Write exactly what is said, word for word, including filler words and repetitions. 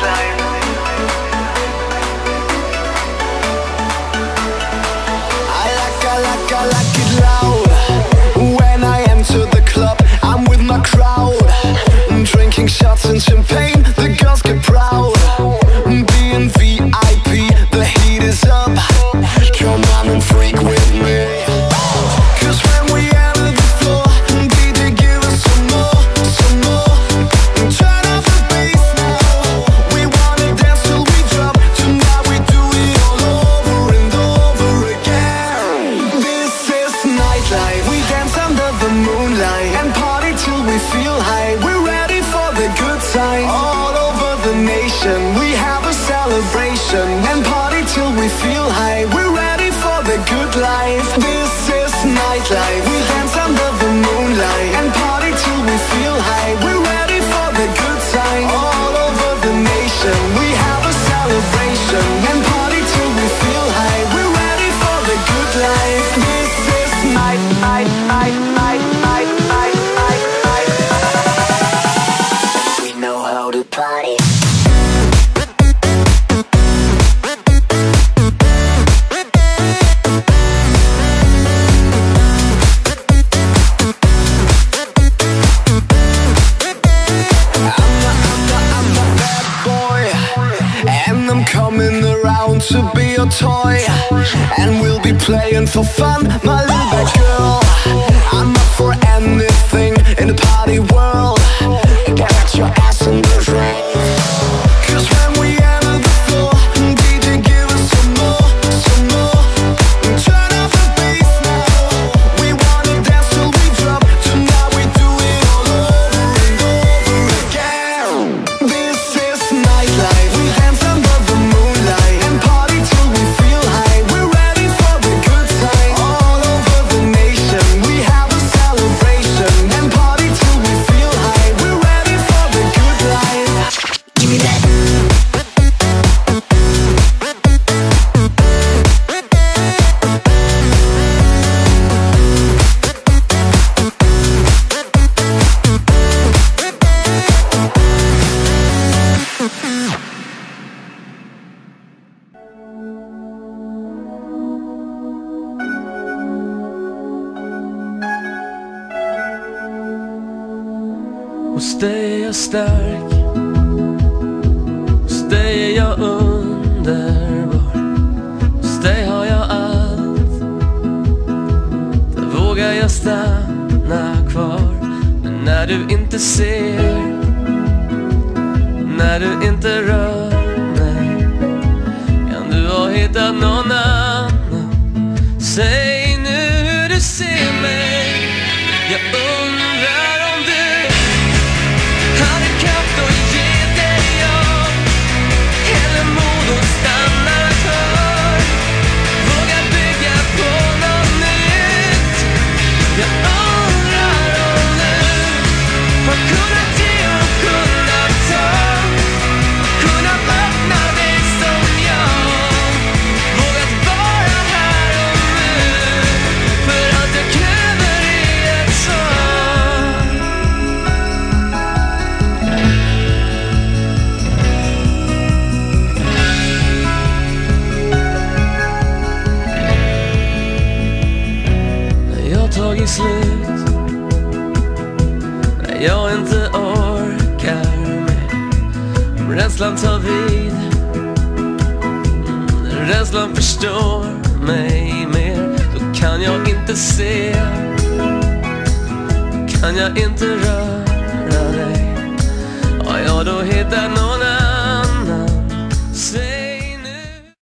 nightlife. I like, I like, I like it loud. When I enter the club, I'm with my crowd, drinking shots and champagne, the girls get proud. Being V I P, the heat is up. Come on and freak with me. Cause when we enter the floor, D J give us some more, some more. Turn up the bass now. We wanna dance till we drop. Tonight we do it all over and over again. This is nightlife. We dance under the moonlight and party till we feel high. We're ready for the good time. All over the nation we have a celebration and party till we feel high. We're ready for the good life. This is nightlife. We dance under the moonlight and party till we feel high. We're ready for the good time. All over the nation we have a celebration and party till we feel high. We're ready for the good life. This is night, night, night, night, night, night, night, night. We know how to party. Coming around to be your toy, and we'll be playing for fun, my little bad girl. I'm up for anything in the party world. Get your ass in the ring. Cause when we enter the floor, D J give us some more, some more. Turn up the bass now. We wanna dance till we drop. Tonight we do it all over and over again. This is nightlife. We dance under the moonlight and party till we feel high. We're ready for the good time. All over the nation we have a celebration and party till we feel high. We're ready for the good life. Give me that. Hos dig är jag stark, hos dig är jag underbar. Hos dig har jag allt, där vågar jag stanna kvar. Men när du inte ser, när du inte rör mig, kan du ha hittat någon annan. Säg nu hur du ser mig. Jag undrar om du hade kraft att ge dig jag, eller mod att stanna kvar. Våga bygga på något nytt. Jag undrar om du har kunnat ge och kunnat ta, kunnat öppna dig som jag, vågat vara här och nu, för att jag kräver i ett svar. När jag tagit slut, när jag inte orkar mer, om rädslan tar vid, när rädslan förstår mig mer, då kan jag inte se, kan jag inte röra dig. Ja, ja, då hittar någon